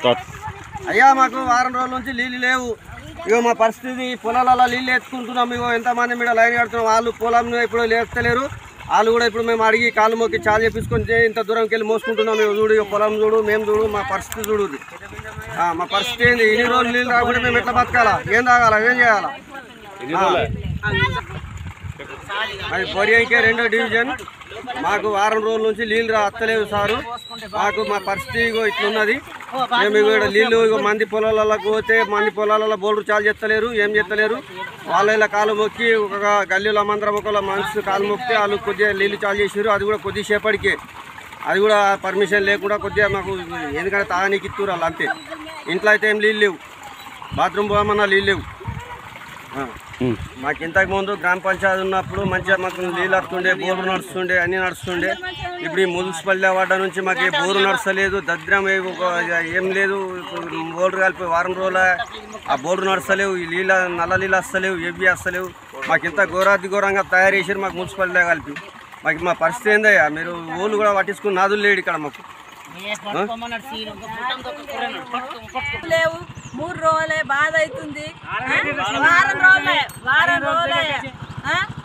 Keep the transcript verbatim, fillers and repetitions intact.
అయ్యా మాకు వారం రోజుల నుంచి నీళ్ళు లేవు. ఇగో మా పరిస్థితి పొలాలలో నీళ్ళు ఎత్తుకుంటున్నాం. ఇగో ఎంతమంది మీద లైన్ కడుతున్నాం. వాళ్ళు పొలం ఇప్పుడు లేస్తలేరు. వాళ్ళు కూడా ఇప్పుడు మేము అడిగి కాళ్ళు మొక్కి చాలు చేపించుకొని ఇంత దూరంకి వెళ్ళి మోసుకుంటున్నాం. మేము చూడు ఇక పొలం చూడు, మేము చూడు, మా పరిస్థితి చూడు. మా పరిస్థితి ఏంది? ఇన్ని రోజులు నీళ్ళు రాకుండా మేము ఎట్లా బతకాలా? ఏం తాగాలా? ఏం చేయాలా? అది పొరియంకే రెండో డివిజన్. మాకు వారం రోజుల నుంచి నీళ్ళు రా అత్తలేవు సారు. మాకు మా పరిస్థితి ఇగో ఇట్లున్నది. మేము ఇక్కడ నీళ్ళు ఇగో మంది పొలాలకు పోతే మంది పొలాలలో బోర్డు చాలు చేస్తలేరు, ఏం చేస్తలేరు. వాళ్ళ ఇలా కాలు మొక్కి ఒక గల్లీలో మందరం ఒకళ్ళ మనిషి కాలు మొక్కితే వాళ్ళు కొద్దిగా నీళ్ళు చాలు చేసారు. అది కూడా కొద్దిసేపటికే, అది కూడా పర్మిషన్ లేకుండా కొద్దిగా మాకు ఎందుకంటే తాగనీకి ఇస్తున్నారు వాళ్ళు అంతే. ఇంట్లో అయితే ఏం నీళ్ళు లేవు, బాత్రూమ్ పోమన్నా నీళ్ళు లేవు. మాకు ఇంతకు ముందు గ్రామ పంచాయతీ ఉన్నప్పుడు మంచిగా మాకు నీళ్ళు వస్తుండే, బోర్డు నడుస్తుండే, అన్నీ నడుస్తుండే. ఇప్పుడు ఈ మున్సిపాలిటీ వార్డు నుంచి మాకు బోరు నడచలేదు, దద్రం ఏం లేదు. బోర్డు కలిపి వారం రోజుల ఆ బోర్డు నడచలేవు, ఈ నీళ్ళ నల్ల నీళ్ళు వస్తలేవు, ఎవ్వి వస్తలేవు. మాకు ఇంత ఘోరాతి ఘోరంగా తయారు చేసారు మాకు మున్సిపాలిటీ కలిపి. మాకు మా పరిస్థితి ఏందయ్యా? మీరు ఊళ్ళు కూడా పట్టించుకుని నాదులు లేడు ఇక్కడ మాకు. లేవు, మూడు రోజులే బాధ అవుతుంది. వారం రోజులే వారం రోజులే